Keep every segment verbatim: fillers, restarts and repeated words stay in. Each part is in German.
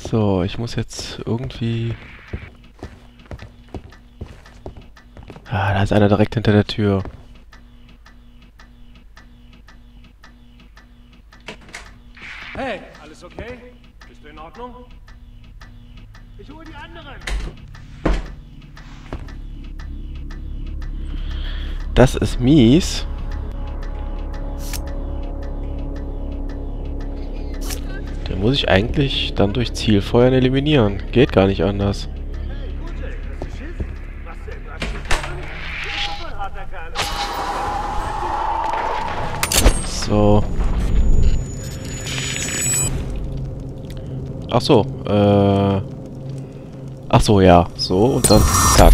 So, ich muss jetzt irgendwie... Ah, da ist einer direkt hinter der Tür. Hey, alles okay? Bist du in Ordnung? Ich hole die anderen. Das ist mies. Den muss ich eigentlich dann durch Zielfeuern eliminieren. Geht gar nicht anders. So. Ach so, äh... Ach so, ja. So, und dann zack.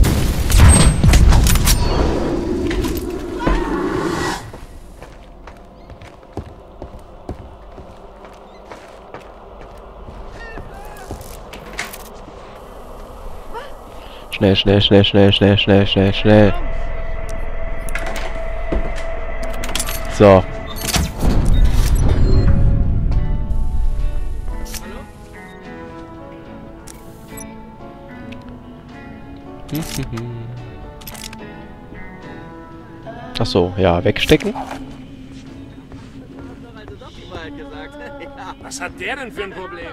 Schnell, schnell, schnell, schnell, schnell, schnell, schnell, schnell. So. Ach so, ja, wegstecken. Was hat der denn für ein Problem?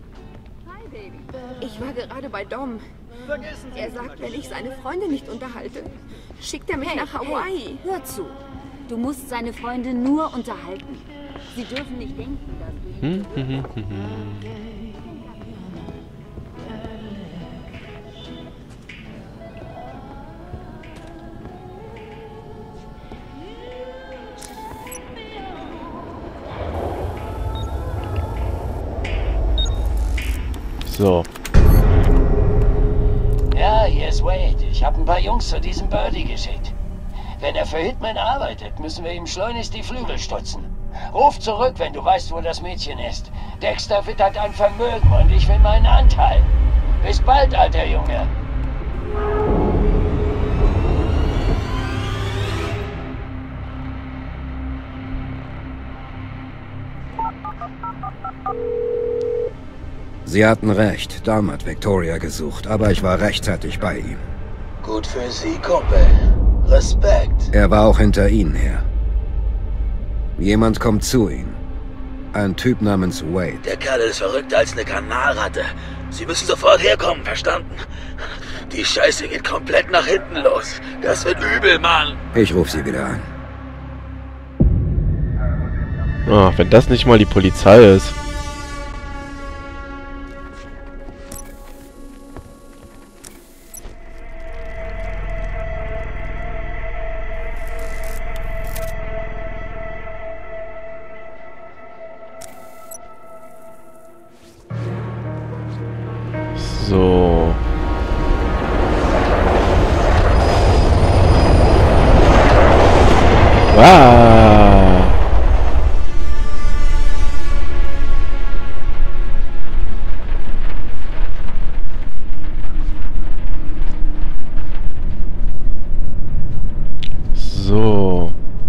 Ich war gerade bei Dom. Er sagt, wenn ich seine Freunde nicht unterhalte, schickt er mich Hey, nach Hawaii. Hey, hör zu. Du musst seine Freunde nur unterhalten. Sie dürfen nicht denken, dass du ihn... Hm, hm, hm, hm, hm. So. Ja, hier ist Wade. Ich habe ein paar Jungs zu diesem Birdie geschickt. Wenn er für Hitman arbeitet, müssen wir ihm schleunigst die Flügel stutzen. Ruf zurück, wenn du weißt, wo das Mädchen ist. Dexter wittert ein Vermögen und ich will meinen Anteil. Bis bald, alter Junge. Sie hatten recht. Dom hat Victoria gesucht, aber ich war rechtzeitig bei ihm. Gut für Sie, Kumpel. Respekt. Er war auch hinter Ihnen her. Jemand kommt zu Ihnen. Ein Typ namens Wade. Der Kerl ist verrückter als eine Kanalratte. Sie müssen sofort herkommen, verstanden? Die Scheiße geht komplett nach hinten los. Das wird übel, Mann. Ich rufe Sie wieder an. Ah, wenn das nicht mal die Polizei ist. So. Wow. So.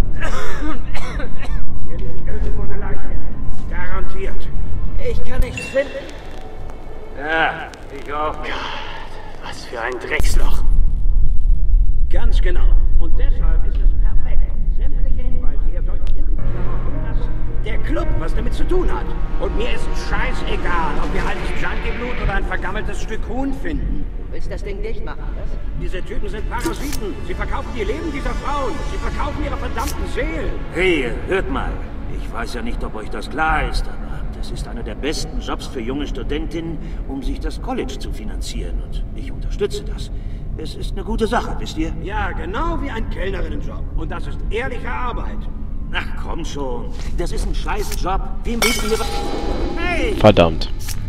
Hier liegt irgendwo eine Leiche. Garantiert. Ich kann nichts finden. Ja, ich auch nicht. Was für ein Drecksloch. Ganz genau. Und deshalb ist es perfekt. Sämtliche Hinweise hier deuten irgendwie darauf hin, dass der Club was damit zu tun hat. Und mir ist scheißegal, ob wir altes Junkie-Blut oder ein vergammeltes Stück Huhn finden. Du willst das Ding dicht machen, was? Diese Typen sind Parasiten. Sie verkaufen die Leben dieser Frauen. Sie verkaufen ihre verdammten Seelen. Hey, hört mal. Ich weiß ja nicht, ob euch das klar ist, aber das ist einer der besten Jobs für junge Studentinnen, um sich das College zu finanzieren. Und ich unterstütze das. Es ist eine gute Sache, wisst ihr? Ja, genau wie ein Kellnerinnenjob. Und das ist ehrliche Arbeit. Ach, komm schon. Das ist ein scheiß Job. Wem willst du hier was... Hey! Verdammt.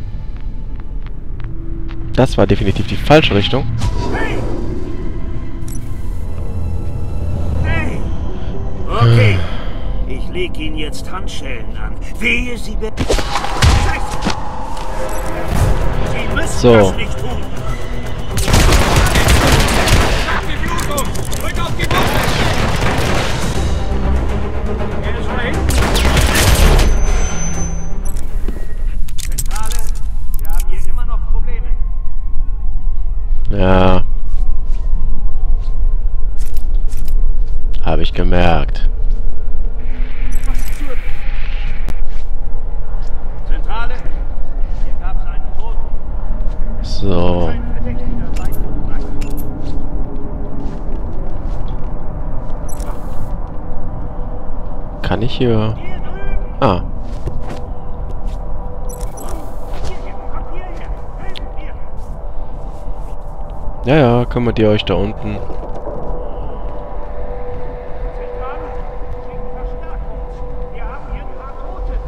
Das war definitiv die falsche Richtung. Hey! Hey! Okay. Ich leg Ihnen jetzt Handschellen an. Wehe, Sie be... Scheiße! Sie müssen So. das nicht tun. Die Blutung! Drück auf die Wunde! Er ist da hinten! Zentrale, wir haben Ja. Habe ich gemerkt. Zentrale, hier gab es einen Toten. So. Ein Verdächtiger weit verbreitet. Kann ich hier... Hier drüben! Ah. Hierher, kommt hierher! Helft mir! Ja, ja, kümmert ihr euch da unten. Zentrale, schickt Verstärkung. Wir haben hier ein paar Tote.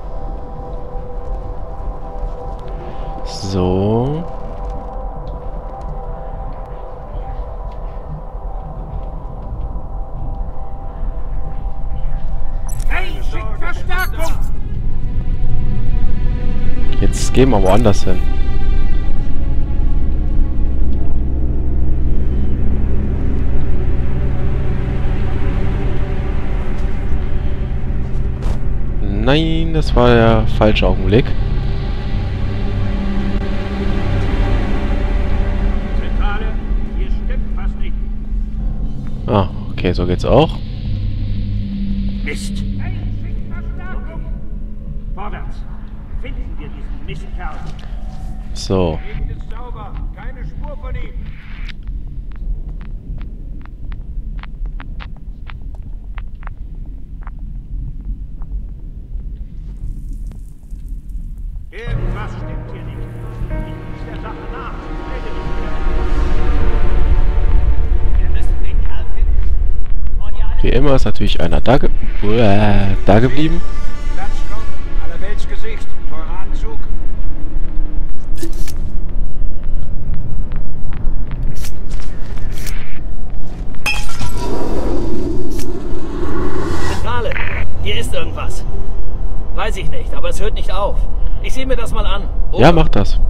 So. Hey, schickt Verstärkung! Jetzt gehen wir woanders hin. Nein, das war der falsche Augenblick. Zentrale, hier stimmt was nicht. Ah, okay, so geht's auch. Mist! Hey, schickt Verstärkung! Vorwärts! Finden wir diesen Mistkerl! So. Die Gegend ist sauber, keine Spur von ihm. Irgendwas stimmt hier nicht. Ich muss der Sache nach. Melde mich wieder. Wir müssen den Kerl finden. Vor die Alten. Wie immer ist natürlich einer da, ge äh, da geblieben. Platz kommt, aller Weltsgesicht, teurer Anzug. Zentrale, hier ist irgendwas. Weiß ich nicht, aber es hört nicht auf. Ich sehe mir das mal an. Over. Ja, mach das.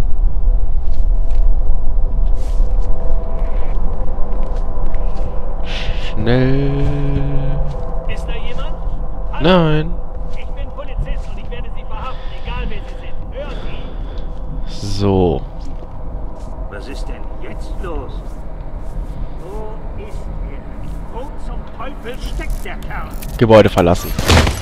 Schnell. Ist da jemand? Hallo? Nein. Ich bin Polizist und ich werde Sie verhaften, egal wer Sie sind. Hören Sie? So. Was ist denn jetzt los? Wo ist er? Wo zum Teufel steckt der Kerl? Gebäude verlassen.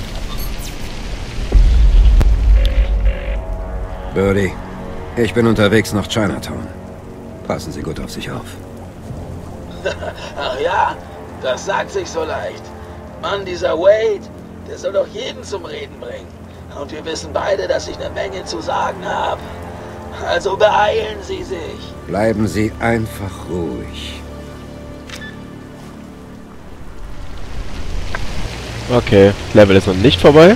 Birdie, ich bin unterwegs nach Chinatown. Passen Sie gut auf sich auf. Ach ja, das sagt sich so leicht. Mann, dieser Wade, der soll doch jeden zum Reden bringen. Und wir wissen beide, dass ich eine Menge zu sagen habe. Also beeilen Sie sich. Bleiben Sie einfach ruhig. Okay, Level ist noch nicht vorbei.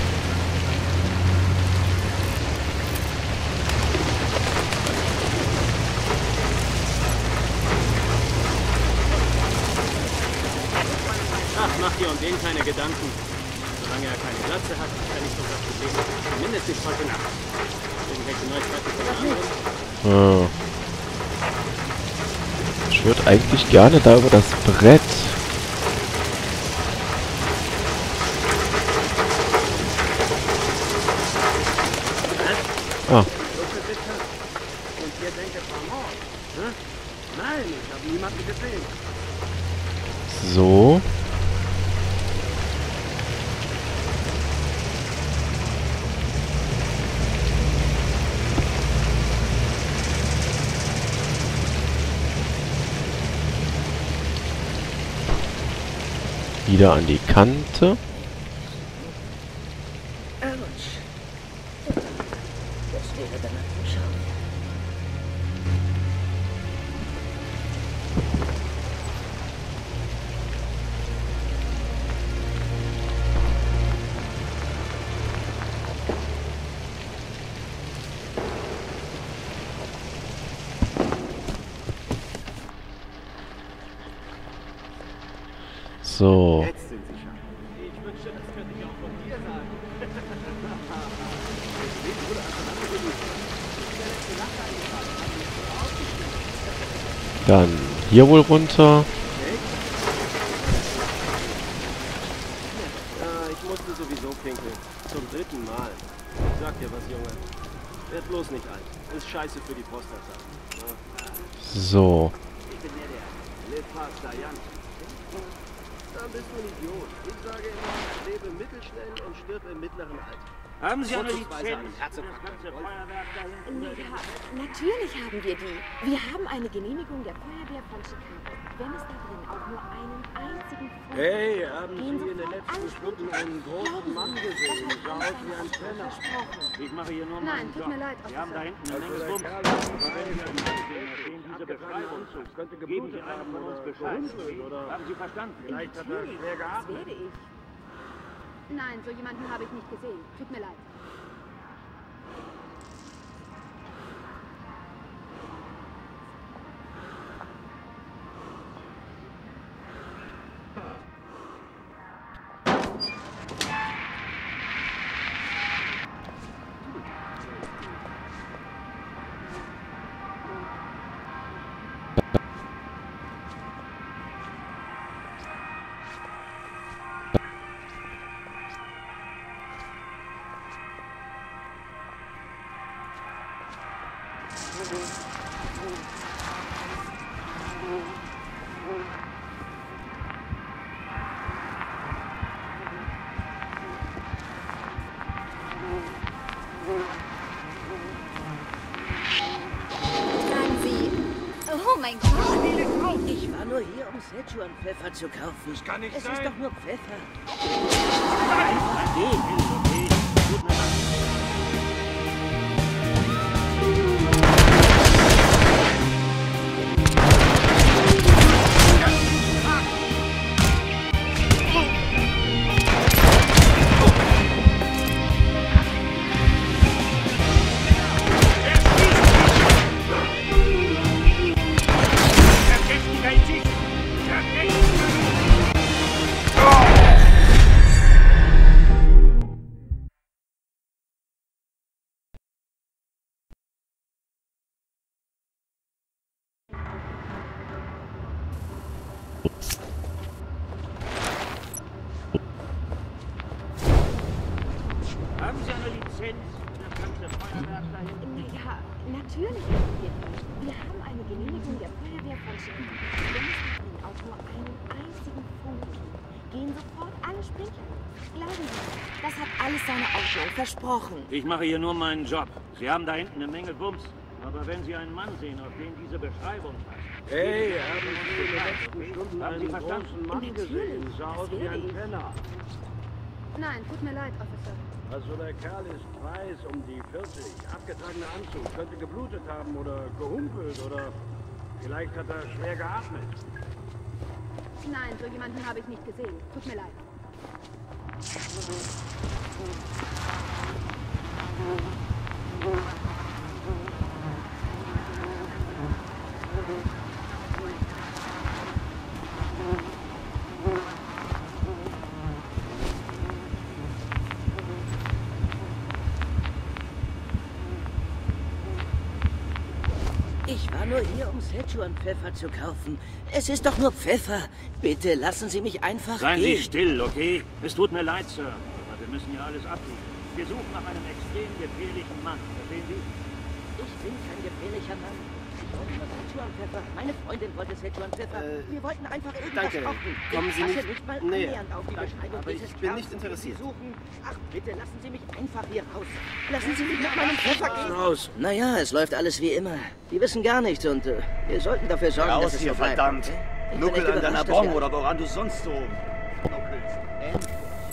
Ach, mach dir um den keine Gedanken. Solange er keine Glatze hat, ist er nicht so das Problem. Zumindest nicht heute Nacht. Irgendwelche Neuigkeiten von anderen? Ah. Ich würde eigentlich gerne da über das Brett. Ah. Und ihr denkt, es war Mord? Hm? Nein, ich habe niemanden gesehen. So. Wieder an die Kante. Das wäre dann ein Schau. So. Jetzt sind sie schon. Ich wünschte, das könnte ich auch von dir sagen. Dann hier wohl runter. Ja, ich musste sowieso pinkeln. Zum dritten Mal. Ich sag dir was, Junge. Werd bloß nicht alt. Ist scheiße für die Prostata. So. Ich bin ja der. Live fast, Jan. Dann bist du ein Idiot. Ich sage immer, lebe mittelschnell und stirb im mittleren Alter. Haben Sie eine Vorzugsweise Lizenz einen für das Herzinfarkt. ganze Feuerwerk dahin? Ja, natürlich haben wir die. Wir haben eine Genehmigung der Feuerwehr von Chicago. Wenn es da drin auch nur einen einzigen Funken Hey, haben gehen Sie in den sofort letzten alle Stunden Sprinkler. einen großen Glauben Mann Sie, gesehen? das Sah hat aus wie ein uns Penner. versprochen. Ich mache hier nur Nein, meinen tut Job. mir leid, Wir haben da hinten eine Also Menge der Bums. Kerl Aber ist wenn frei, Sie einen Mann sehen, der auf den diese abgetragene Beschreibung Anzug könnte geben geblutet Sie einem haben von uns oder Bescheid. gehumpelt oder- Haben Sie verstanden? Vielleicht hat er schwer Das geatmet. werde ich. Nein, so jemanden habe ich nicht gesehen. Tut mir leid. Tragen Sie. Oh mein Gott. Ich war nur hier, um Szechuan-Pfeffer zu kaufen. Das kann nicht es sein. ist doch nur Pfeffer. Okay, okay. Tut mir leid. Haben Sie eine Lizenz für das ganze Feuerwerk dahin? Ja, natürlich haben wir die. Wir haben eine Genehmigung der Feuerwehr von Chicago. Wenn es da drin auch nur einen einzigen Funken gibt, gehen sofort alle Sprinkler. Glauben Sie, das hat alles seine Ordnung. Versprochen. Ich mache hier nur meinen Job. Sie haben da hinten eine Menge Bums. Aber wenn Sie einen Mann sehen, auf den diese Beschreibung passt. Hey, haben Sie in den letzten Stunden Haben Sie einen verstanden? großen Mann gesehen? Sah aus wie ein Penner. Nein, tut mir leid, Officer. Also der Kerl ist weiß um die vierzig. Abgetragener Anzug. Könnte geblutet haben oder gehumpelt oder vielleicht hat er schwer geatmet. Nein, so jemanden habe ich nicht gesehen. Tut mir leid. Ich war nur hier, um Szechuan-Pfeffer zu kaufen. Es ist doch nur Pfeffer. Bitte lassen Sie mich einfach Seien gehen. Sie still, okay? Es tut mir leid, Sir. Aber wir müssen ja alles abwiegen. Wir suchen nach einem extrem gefährlichen Mann. Verstehen Sie? Ich bin kein gefährlicher Mann. Ich wollte nur Szechuan-Pfeffer. Meine Freundin wollte Szechuan-Pfeffer. Äh, Wir wollten einfach irgendwas danke. kochen. Kommen ich Sie passe nicht nicht mal näher. annähernd auf die Danke, Beschreibung aber ich dieses bin Kerls, nicht den Sie interessiert. suchen. Ach, bitte lassen Sie mich einfach hier raus. Lassen Sie mich mit meinem Pfeffer gehen. Raus. Naja, es läuft alles wie immer. Die wissen gar nichts und äh, wir sollten dafür sorgen, Raus dass es hier, so bleibt. verdammt. okay? Ich bin Nuckel echt an deiner überrascht, dass Bon wir- oder woran du sonst so nuckelst. Endlich.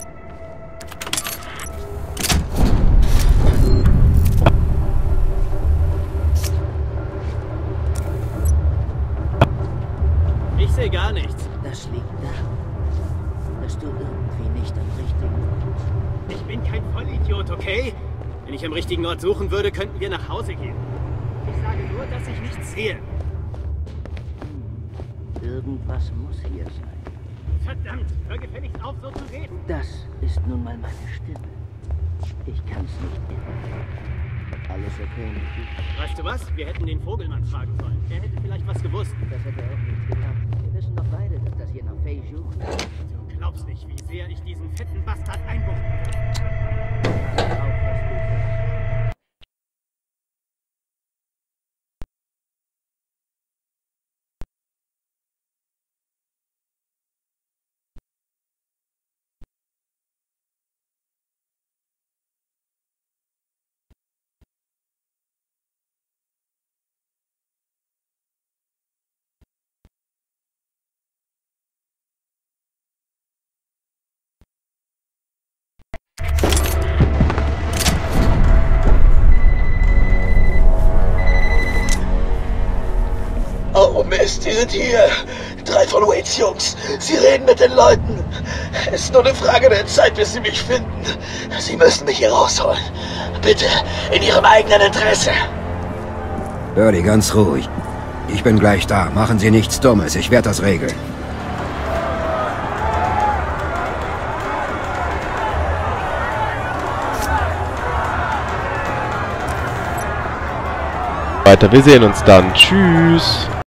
Ich sehe gar nichts. Das liegt daran, dass du irgendwie nicht am richtigen Ort. Ich bin kein Vollidiot, okay? Wenn ich am richtigen Ort suchen würde, könnten wir nach Hause gehen. Ich sage nur, dass ich nichts sehe. Irgendwas muss hier sein. Verdammt, hör gefälligst auf, so zu reden. Das ist nun mal meine Stimme. Ich kann's nicht ändern. Alles okay, Niki? Weißt du was? Wir hätten den Vogelmann fragen sollen. Er hätte vielleicht was gewusst. Das hätte auch nichts gebracht. Wir wissen doch beide, dass das hier nach Fei sucht. Du glaubst nicht, wie sehr ich diesen fetten Bastard einbuchten will. ist, sie sind hier. Drei von Waits Jungs. Sie reden mit den Leuten. Es ist nur eine Frage der Zeit, bis sie mich finden. Sie müssen mich hier rausholen. Bitte, in ihrem eigenen Interesse. Birdie, ganz ruhig. Ich bin gleich da. Machen Sie nichts Dummes. Ich werde das regeln. Weiter, wir sehen uns dann. Tschüss.